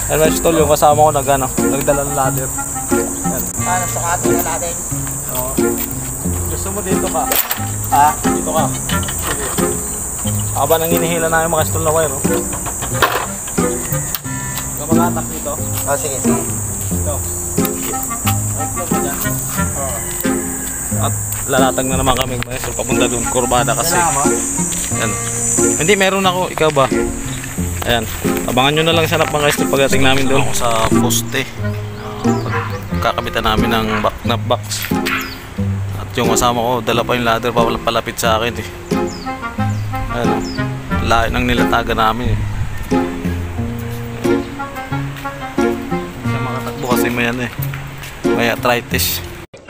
Ayan mga stol, yung kasama ko nagdala ng ladder. Ayan. Paano sukatin na natin? Oo. Gusto mo dito ka? Ha? Dito ka. Sige. Habang nang hinihila na yung mga stol na wire, oh. Huwag mga atak dito. Oh, sige, sige. Ito. Right lang ka dyan. At lalatag na naman kami mga stol papunta dun. Kurbada kasi. Ayan. Hindi, meron ako. Ikaw ba? Ayan. Abangan nyo na lang sa mga stol pagdating namin doon. Ako sa poste. Pagkakabitan namin ng knob box. At yung kasama ko, dala pa yung ladder palapit sa akin eh. Ayan. Lahat ng nilataga namin eh. Sa mga takbo kasi may ano eh. May arthritis.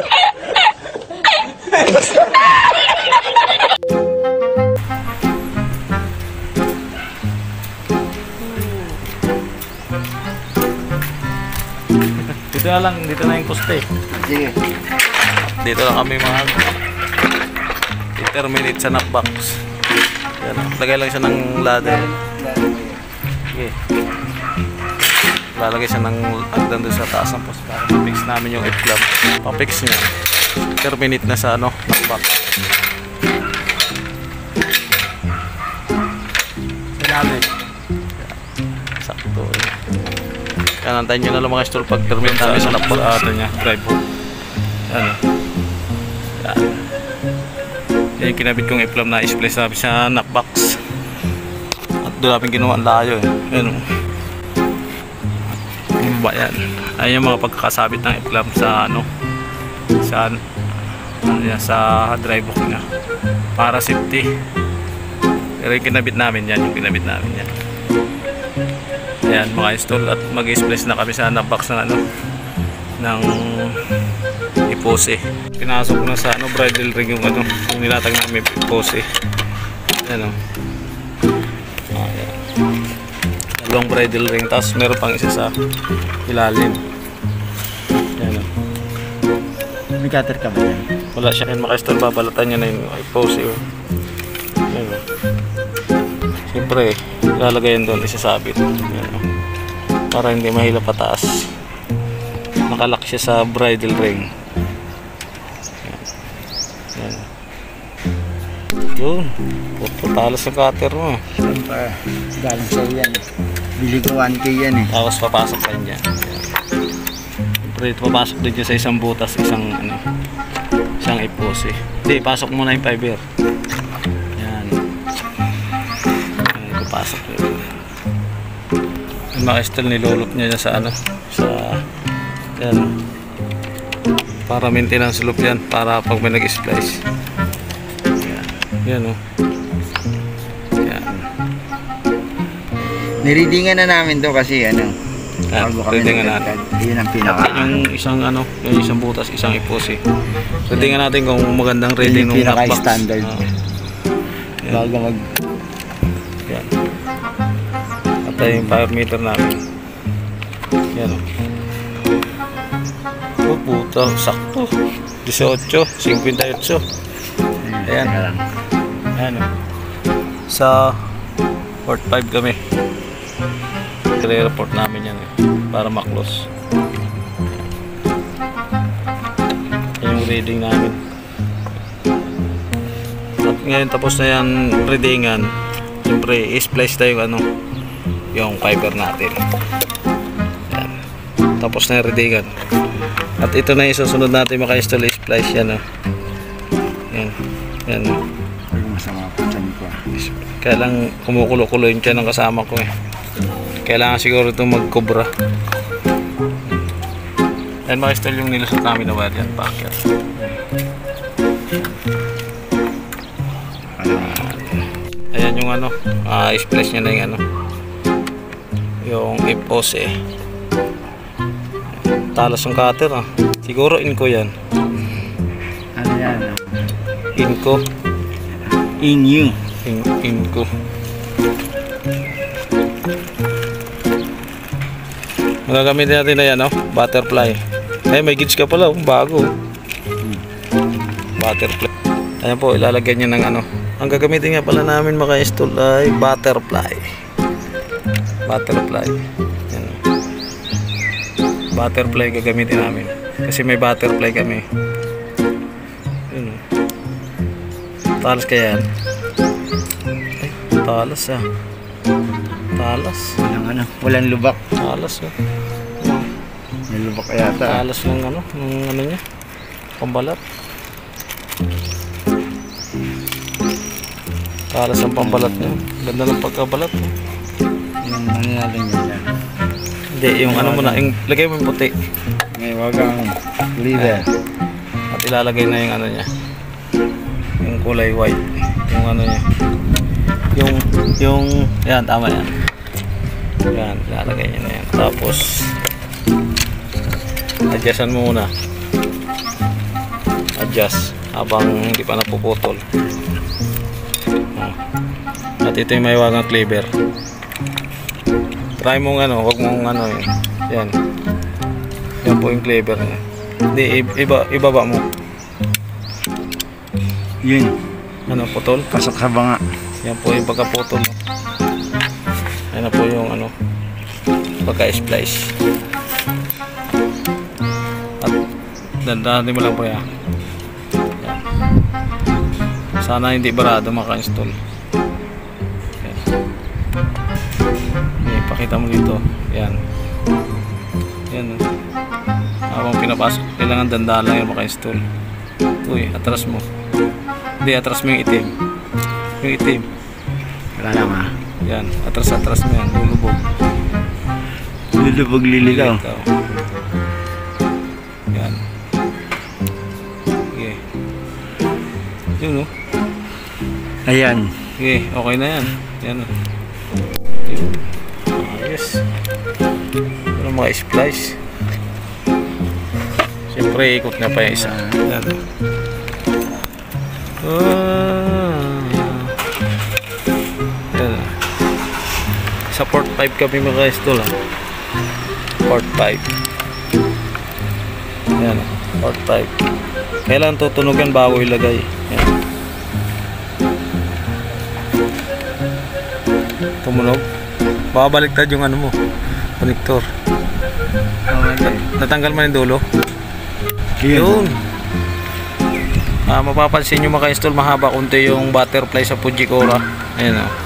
Dito na yung poste. Sige. Dito lang kami mga terminate sa knob box. Yan, lagay lang siya ng ladder. Okay. Lalagay siya ng agdan doon sa taas ng poste para ma-fix namin yung F-club. Pa-fix niya. Terminate na sa knob box. Sinabi. Sakto. Yan, antayin nyo na lang mga stol pag terminate namin sa knob box. Sa niya, drive hook. Yan. Yan. Yan yung kinabit kong F-club na isplace namin sa knob box. At doon namin ginawa ang layo eh. Yan. Ba yan. Ayan yung mga pagkakasabit ng F-club sa sa drive hook niya. Para safety. Pero yung kinabit namin yan. Yung kinabit namin yan. Ayan mga install at mag-splice na kami sa knob box ng ng ipose. Pinasok na sa bridle ring yung yung nilatag namin ipose. Ayan o. Ayan. Dalawang bridle ring, tapos meron pang isa sa ilalim. Ayan o. May cutter ka ba yan? Wala siya kayo maka-install, babalatan niya na yung ipose o. Ayan o. Siyempre ilalagay yan doon, isasabit. Ayan o. Para hindi mahila pataas. Nakalak siya sa bridle ring. Ayan. Yun. Talas yung cutter mo. Siyempre, galing sa'yo yan. Bili ko 1K yan eh. Tapos papasok ka dyan. Siyempre papasok din dyan sa isang butas, isang ipose. Hindi, pasok muna yung fiber. Yan. Yan, papasok yun. Yung mga steel nilulot niya sa yan. Para maintenance loop yan, para pag may nag-splice. Yan o. Yan. Nireadingan na namin to kasi bago kami natin. Yun ang pinaka. Yung isang butas, isang ipose. Readingan natin kung magandang reading ng knob box. Standard. Bago mag. Yan. At yung power meter namin. Yan o. Oh puta, sakto. 18, 58. Ayan. Ayan o. Sa port 5 kami. I-report namin yan para ma-close. Yan yung reading namin. At ngayon tapos na yan readingan. Siyempre i-splice tayo yung fiber natin. Yan. Tapos na yung readingan. At ito na yung susunod natin maka-install i-splice yan o. Yan. Yan o. Masama po dyan ko. Kaya lang kumukulo-kulo yung tiyan ng kasama ko eh. Kailangan siguro itong mag-cobra. Yan maka-install yung nilusot namin na wire yan. Packet. Ayan yung i-splice nya na yung yung ipose eh. Talas yung cutter ah. Siguro inco yan. Ano yan? Inco. Inyo. Inco. Magagamit natin na yan butterfly. Ay may gauge ka pala bago. Butterfly. Ayan po ilalagyan niya ng Ang gagamitin nga pala namin maka-install ay butterfly. Butterfly. Yan. Butterfly gagamitin namin. Kasi may butterfly kami. Yun. Talas kaya yan. Ay, talas ah. Talas. Walang lubak. Talas ah. May lubak yata. Talas ng ano niya. Pambalat. Talas ang pambalat niya. Ganda ng pagkabalat. Yung ano natin yan. Hindi, yung ano muna, yung lagay mo yung puti. May wagang leader. At ilalagay na yung ano niya. Yung kulay white. Yung ano niya. Yung yan, tama yan. Yan, ilalagay niya na yan. Tapos adjustan mo muna. Adjust habang hindi pa napuputol. At ito yung may wagang cleaver. Try mong ano, wag mong ano yun. Yan. Yan po yung cleaver niya. Hindi, ibaba mo. Yun. Ano, putol? Pasok sa banga. Yan po yung pagkaputol. Yan na po yung ano, pagka-splice. At dandanin mo lang po yan. Yan. Sana hindi barado maka-install. Yan. Ipakita mo dito. Yan. Yan. Habang pinapasok, kailangan dandahan lang yan maka-install. Uy, atras mo. Hindi, atras mo yung itim. Yung itim. Wala naman. Yan, atras mo yan. Lulubog. Lulubog liligaw. Yan. Okay. Yun o. Ayan. Okay, okay na yan. Yan o. Yun. Yes. Ano mga splice. Siyempre, ikot nga pa yung isa. Yan. Yan. Sa port 5 kami maka-install ha. Port 5. Yan. Port 5. Kailangan tutunugan bago ilagay. Yan. Tumunog. Baka baliktad yung ano mo. Connector. Natanggal mo yung dulo. Yun. Mapapansin nyo maka-install mahaba kunti yung butterfly sa Fujikura. Ayan o.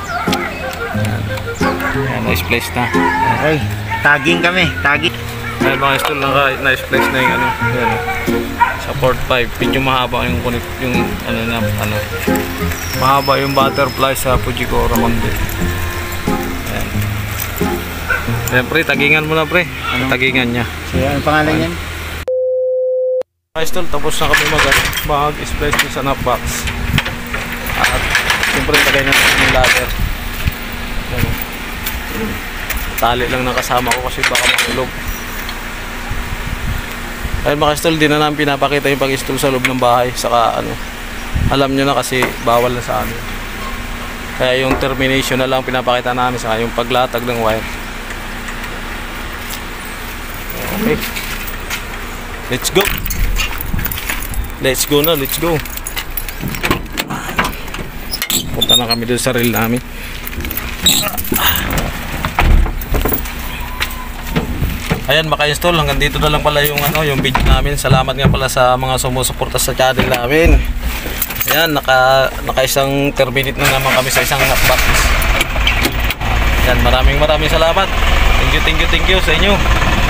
Ayan, na-splice na. Okay. Tagging kami. Tagging. Ayan, maka-install na-splice na yung ano. Ayan o. Sa port 5. Medyo mahaba yung ano na ano. Mahaba yung butterfly sa Fujikura konti. Ayan. Ayan pre, tagingan mo na pre. Ano? Tagingan niya. So, ano pangalan yan? Install, tapos na kami mag-splice sa nut box. At siyempre tagay natin yung ladder. Tali lang ng kasama ko kasi baka mahulog. Ayun mga install, di na namin pinapakita yung pag-install sa loob ng bahay. Saka ano, alam nyo na kasi bawal na sa amin. Kaya yung termination na lang pinapakita namin, saka yung paglatag ng wire. Okay, let's go. Let's go na, let's go. Punta na kami doon sa reel namin. Ayan, maka-install. Hanggang dito na lang pala yung ano, yung video namin. Salamat nga pala sa mga sumusuporta sa channel namin. Ayan, naka isang terminate na naman kami sa isang hotbox. Ayan, maraming salamat. Thank you sa inyo.